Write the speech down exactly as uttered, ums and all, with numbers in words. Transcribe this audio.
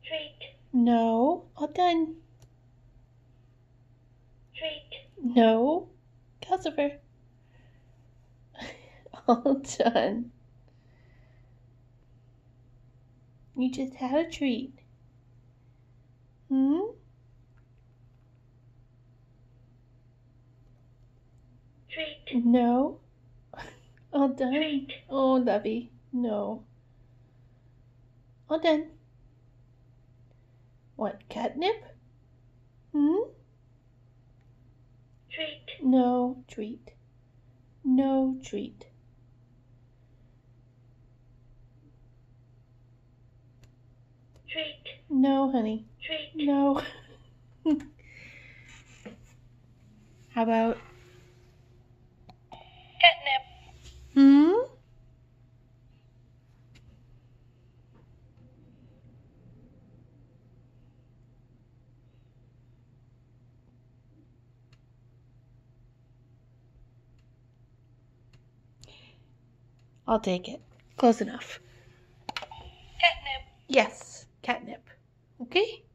Treat. No. All done. Treat. No. Calcifer. All done. You just had a treat. Hmm? Treat. No. All done. Treat. Oh, lovey. No. All done. What, catnip? Hmm? Treat. No treat. No treat. Treat. No, honey. Treat. No. How about Catnip. hmm? I'll take it. Close enough. Catnip. Yes, catnip. Okay?